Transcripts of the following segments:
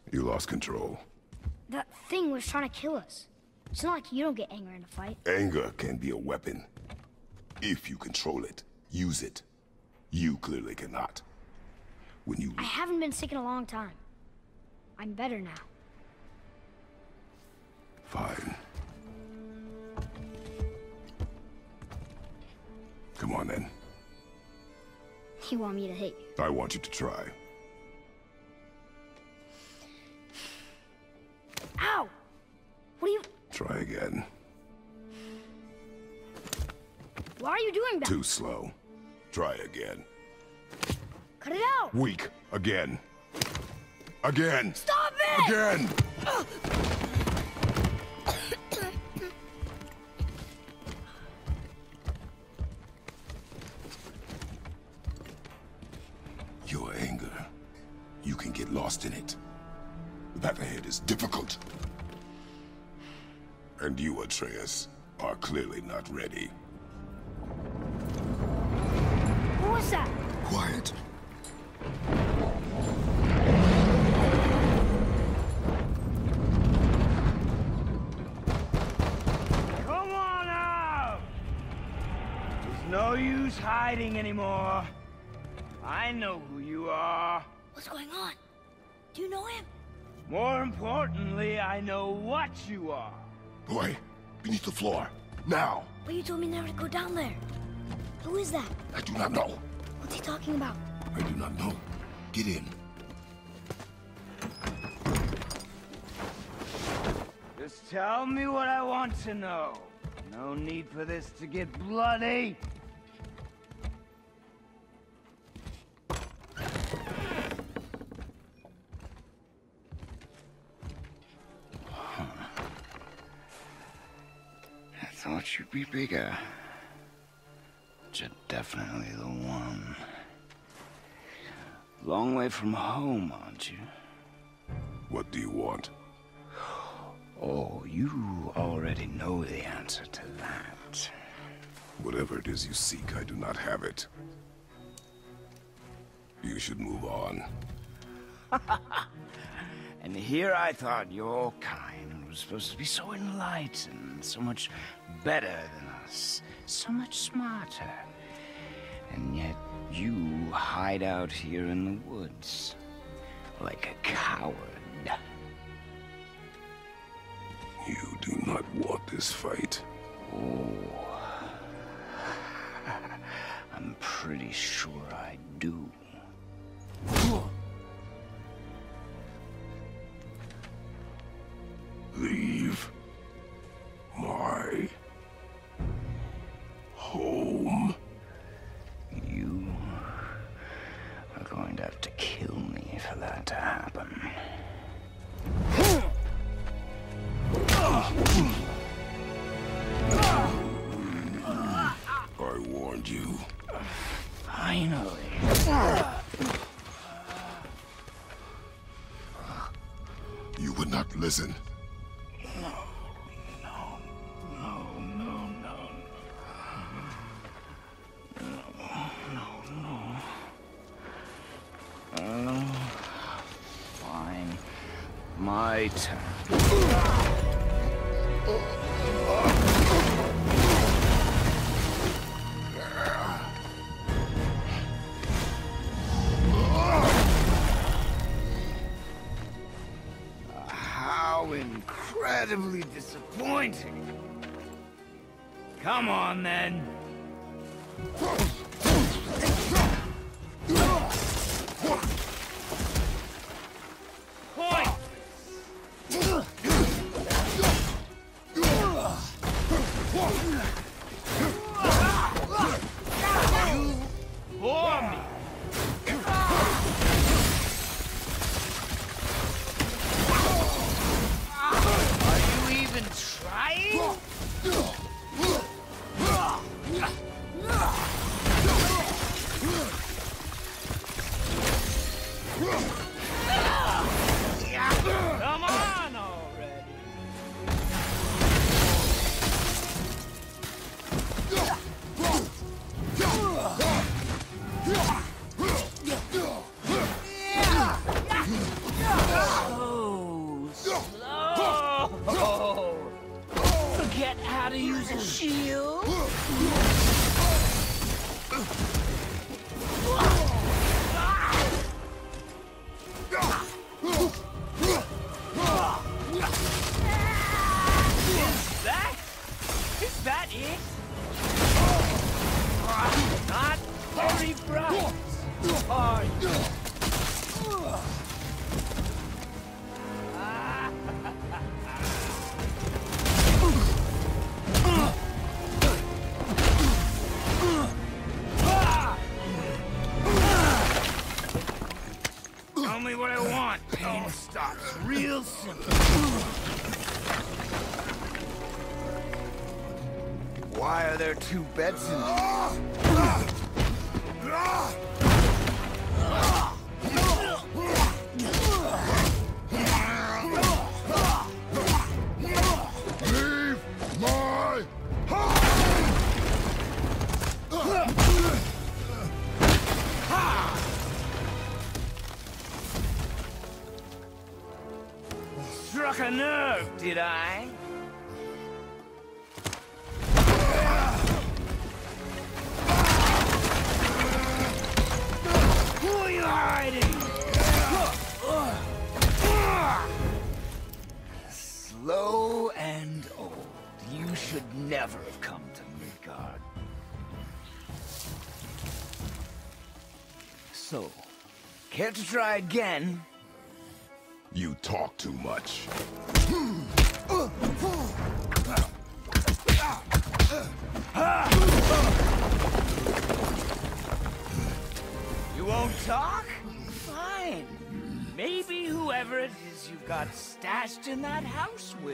You lost control. That thing was trying to kill us. It's not like you don't get angry in a fight. Anger can be a weapon. If you control it, use it. You clearly cannot. When you... I haven't been sick in a long time. I'm better now. Fine. Come on then. You want me to hit you? I want you to try. Ow! What are you... Try again. Why are you doing that? Too slow. Try again. Cut it out! Weak. Again. Again! Stop it! Again! Your anger. You can get lost in it. The path ahead is difficult. And you, Atreus, are clearly not ready. What was that? Quiet. Come on out! There's no use hiding anymore. I know who you are. What's going on? Do you know him? More importantly, I know what you are. Boy, beneath the floor. Now! But you told me never to go down there. Who is that? I do not know. What's he talking about? I do not know. Get in. Just tell me what I want to know. No need for this to get bloody. I thought you'd be bigger. But you're definitely the one. Long way from home, aren't you? What do you want? Oh, you already know the answer to that. Whatever it is you seek, I do not have it. You should move on. And here I thought your kind was supposed to be so enlightened, so much better than us, so much smarter. And yet you hide out here in the woods, like a coward. You do not want this fight. Oh, I'm pretty sure I do. Leave my home. You are going to have to kill me for that to happen. I warned you. Finally. You would not listen. Fine. My turn. How incredibly disappointing. Come on, then. Point! You bore me. Are you even trying? use a shield? Is that it? Not very bright, are you? Tell me what I want. Pain stops real simple. Why are there two beds in Leave my Struck a nerve, did I? Who are you hiding? Slow and old. You should never have come to Midgard. So, care to try again? You talk too much. You won't talk? Fine. Maybe whoever it is you've got stashed in that house will.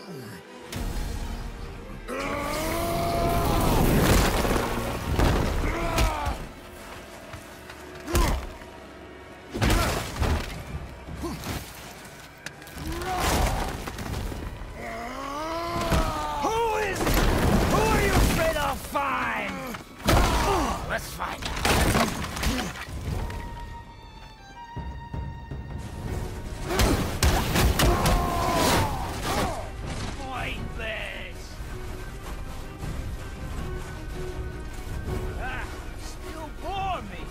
Let's find out. Pointless. Still bore me.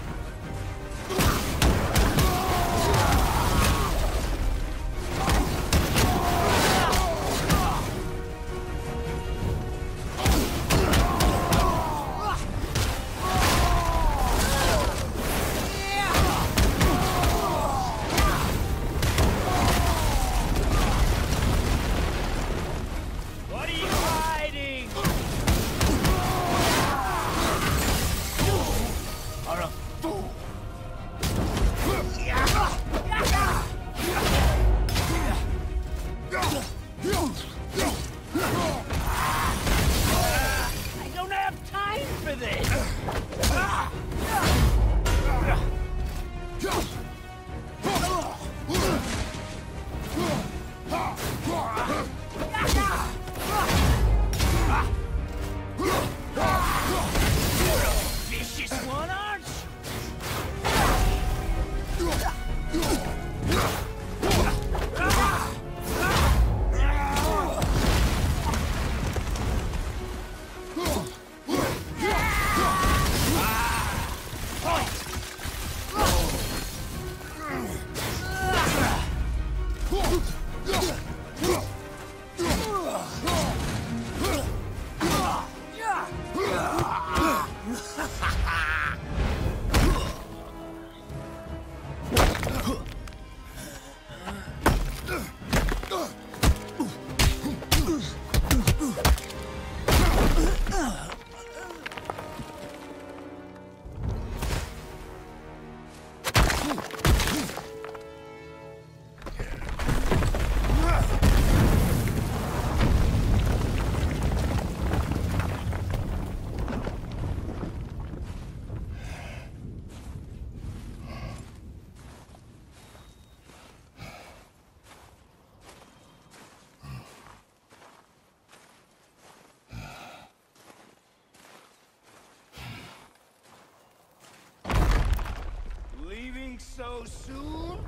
So soon?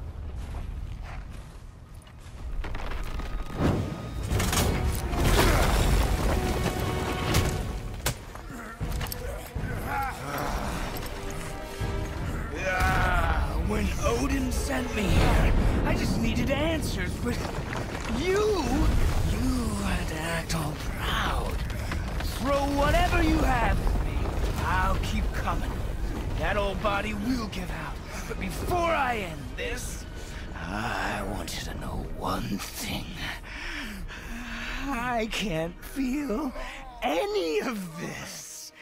sent me here. I just needed answers, but you had to act all proud. Throw whatever you have at me. I'll keep coming. That old body will give out. But before I end this, I want you to know one thing. I can't feel any of this.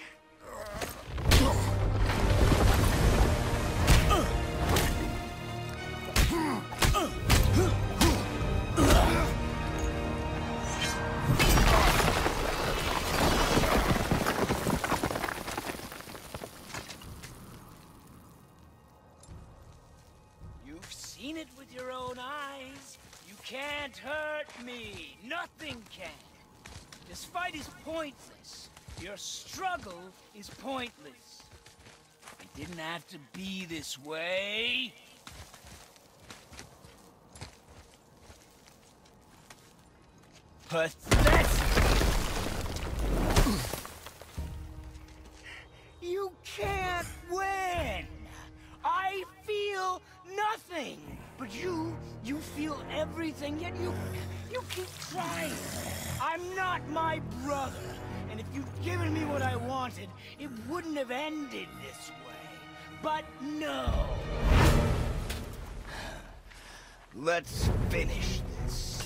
You've seen it with your own eyes. You can't hurt me. Nothing can. This fight is pointless. Your struggle is pointless. It didn't have to be this way. Pathetic! You can't win! I feel nothing! But you feel everything, yet you keep trying. I'm not my brother, and if you'd given me what I wanted, it wouldn't have ended this way. But no! Let's finish this.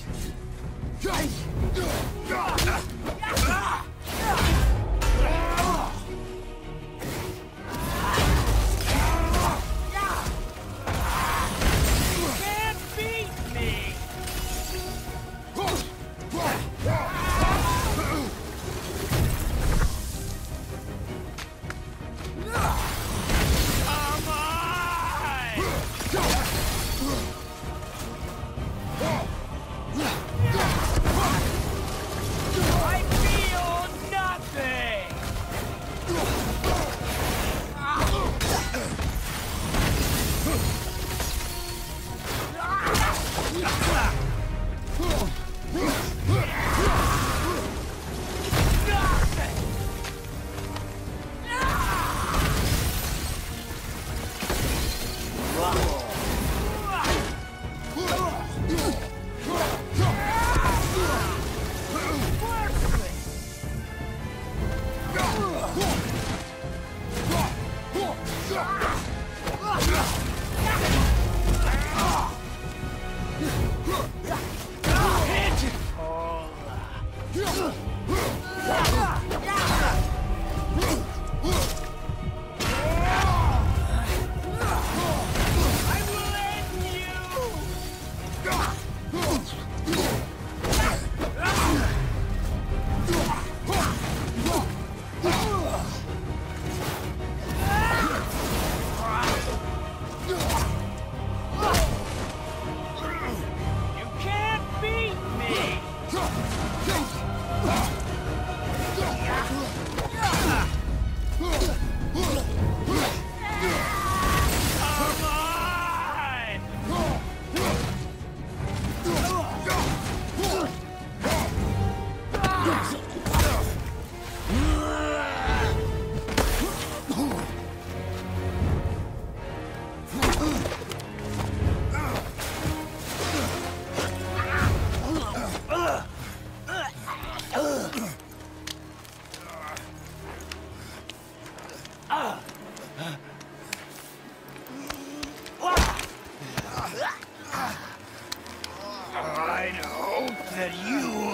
I'd hope that you,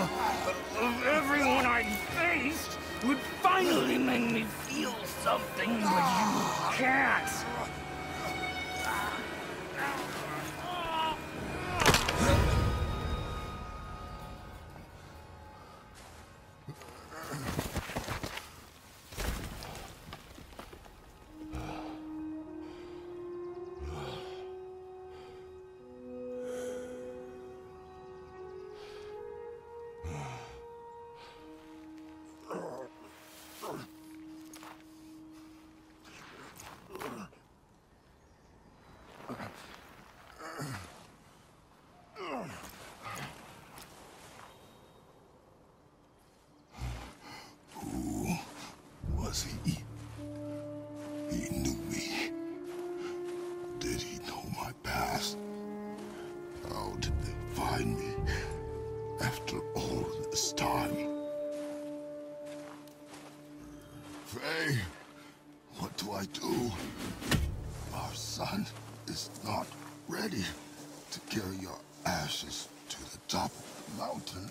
of everyone I faced, would finally make me feel something, but you can't. find me after all this time. Faye, what do I do? Our son is not ready to carry your ashes to the top of the mountain.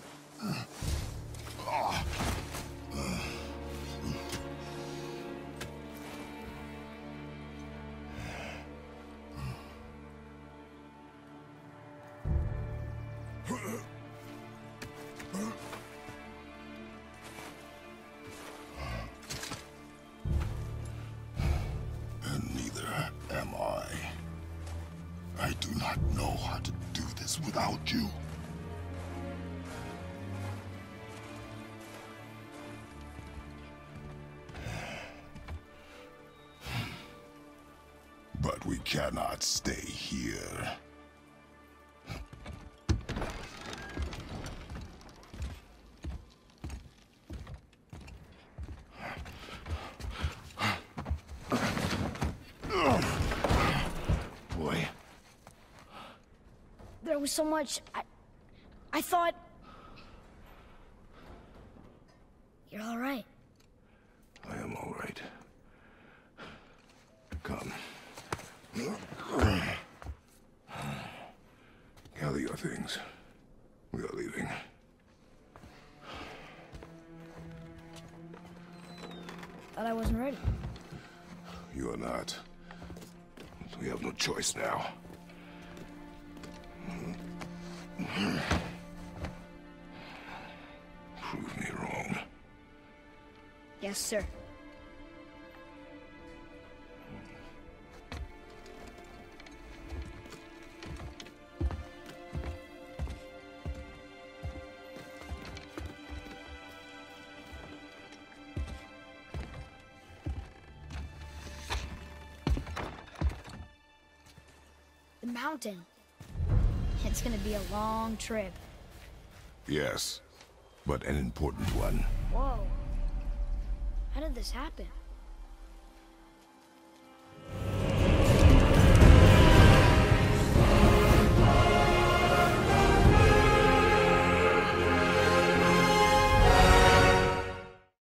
And neither am I. I do not know how to do this without you. But we cannot stay here. Boy. There was so much... I thought... You're all right. I am all right. Come. Gather your things. We are leaving. Thought I wasn't ready. You are not. We have no choice now. Prove me wrong. Yes, sir. The mountain. It's gonna be a long trip. Yes, but an important one. Whoa. How did this happen?